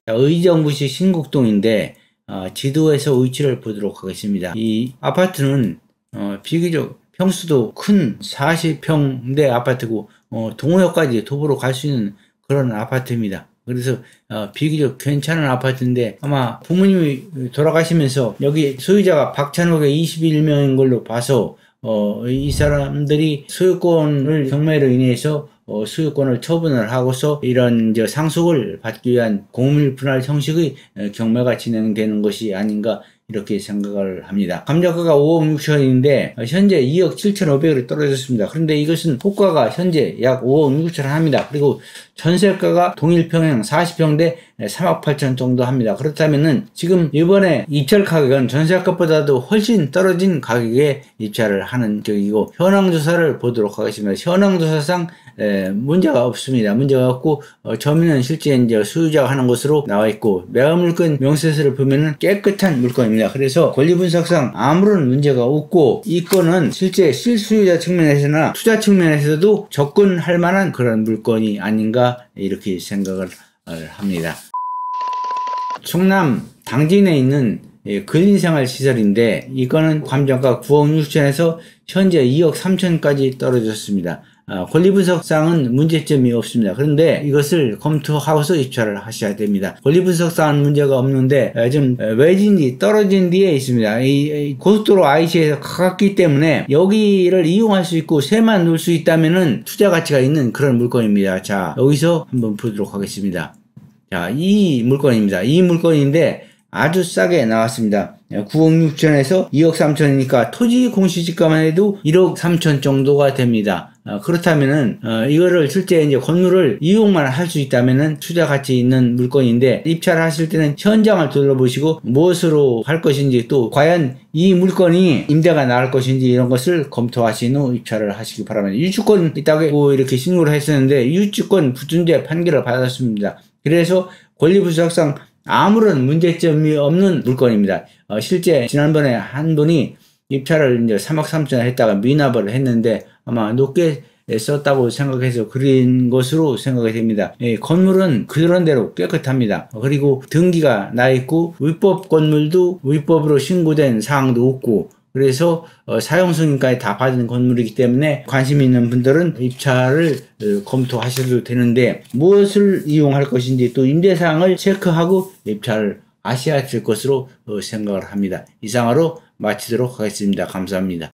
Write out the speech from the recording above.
자, 의정부시 신곡동인데 지도에서 위치를 보도록 하겠습니다. 이 아파트는 비교적 평수도 큰 40평대 아파트고 동호역까지 도보로 갈 수 있는 그런 아파트입니다. 그래서 비교적 괜찮은 아파트인데 아마 부모님이 돌아가시면서 여기 소유자가 박찬욱의 21명인 걸로 봐서 이 사람들이 소유권을 경매로 인해서 소유권을 처분을 하고서 이런 상속을 받기 위한 공물 분할 형식의 경매가 진행되는 것이 아닌가 이렇게 생각을 합니다. 감정가가 5억 6천인데 현재 2억 7,500원이 떨어졌습니다. 그런데 이것은 호가가 현재 약 5억 6천 합니다. 그리고 전세가가 동일평형 40평대 3억 8천 정도 합니다. 그렇다면은 지금 이번에 입찰 가격은 전세가보다도 훨씬 떨어진 가격에 입찰을 하는 쪽이고, 현황조사를 보도록 하겠습니다. 현황조사상 문제가 없습니다. 문제가 없고 점유는 실제 이제 소유자가 하는 것으로 나와 있고, 매매물건 명세서를 보면은 깨끗한 물건입니다. 그래서 권리분석상 아무런 문제가 없고, 이 건은 실제 실소유자 측면에서나 투자 측면에서도 접근할 만한 그런 물건이 아닌가 이렇게 생각을 합니다. 충남 당진에 있는 근린생활시설인데 이거는 감정가 9억 6천에서 현재 2억 3천까지 떨어졌습니다. 권리분석상은 문제점이 없습니다. 그런데 이것을 검토하고서 입찰을 하셔야 됩니다. 권리분석상은 문제가 없는데 좀 외진 뒤 떨어진 뒤에 있습니다. 이 고속도로 IC에서 가깝기 때문에 여기를 이용할 수 있고 세만 놓을 수 있다면은 투자 가치가 있는 그런 물건입니다. 자, 여기서 한번 보도록 하겠습니다. 자, 이 물건입니다. 이 물건인데 아주 싸게 나왔습니다. 9억 6천에서 2억 3천이니까 토지 공시지가만 해도 1억 3천 정도가 됩니다. 그렇다면은 이거를 실제 이제 건물을 이용만 할 수 있다면은 투자 가치 있는 물건인데, 입찰하실 때는 현장을 둘러보시고 무엇으로 할 것인지, 또 과연 이 물건이 임대가 나갈 것인지 이런 것을 검토하신 후 입찰을 하시기 바랍니다. 유치권 있다고 이렇게 신고를 했었는데 유치권 부준재 판결을 받았습니다. 그래서 권리분석상 아무런 문제점이 없는 물건입니다. 실제 지난번에 한 분이 입찰을 이제 3억 3천 했다가 미납을 했는데 아마 높게 썼다고 생각해서 그린 것으로 생각이 됩니다. 건물은 그런 대로 깨끗합니다. 그리고 등기가 나 있고 위법 건물도 위법으로 신고된 사항도 없고, 그래서 사용승인까지 다 받은 건물이기 때문에 관심 있는 분들은 입찰을 검토하셔도 되는데, 무엇을 이용할 것인지 또 임대사항을 체크하고 입찰을 하셔야 될 것으로 생각을 합니다. 이상으로 마치도록 하겠습니다. 감사합니다.